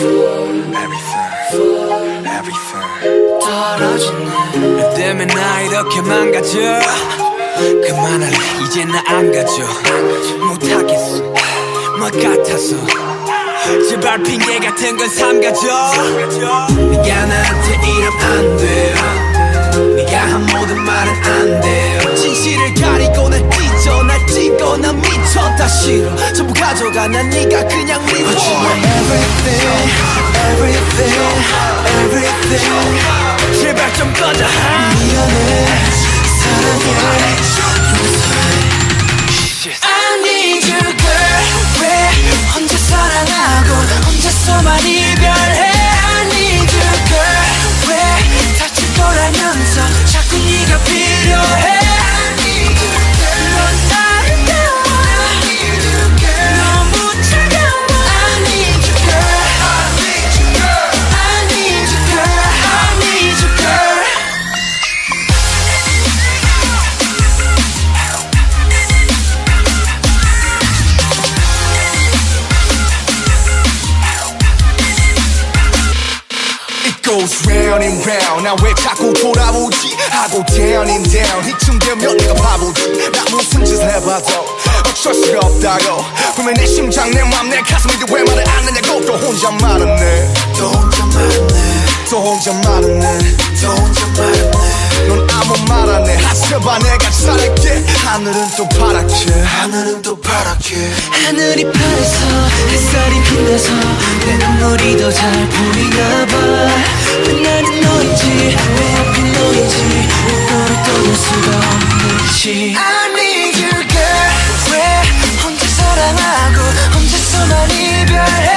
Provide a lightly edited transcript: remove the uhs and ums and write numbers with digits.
떨어지네. 너 때문에 나 이렇게 망가져. 그만할래 이제 나 안 가져. 못하겠어 뭐 같아서. 제발 핑계 같은 건 삼가져. 네가 나한테 이러면 안 돼요. 네가 한 모든 말은 안 돼요. 진실을 가리고 날 찢어 날 찢고 난 미쳐. 다 싫어 전부 가져가 난 네가 그냥 미워. But you are everything, everything, everything. 제발 좀 꺼져. 미안해 사랑해 용서해. I need you girl. 왜 혼자 사랑하고 혼자서만 이별해. I need you girl. 왜 다칠 거라면서 자꾸 네가 필요해. I need you girl. 넌 아름다워. I need you girl. 너무 차가워. I need you girl. I need you girl. I need you girl. I need you girl. Goes round and round. 나 왜 자꾸 돌아오지 하고 down and down. 이쯤 되면 내가 바보지. 나 무슨 짓을 해봐도 어쩔 수가 없다고. 분명 내 심장 내 맘 내 가슴인데 왜 말을 안 하냐고. 또 혼자 말았네. 또 혼자 말았네. 또 혼자 말았네. 또 혼자 말았네. 넌 아무 말 안 해. 제발 내가 잘할게. 하늘은 또 파랗게. 하늘은 또 파랗게. 하늘이 파래서 햇살이 빛나서 내 눈물이 더 잘 보이나 봐. 왜 나는 너인지 왜 하필 너인지 너를 떠날 수가 없는지. I need you girl. 왜 혼자 사랑하고 혼자서만 이별해.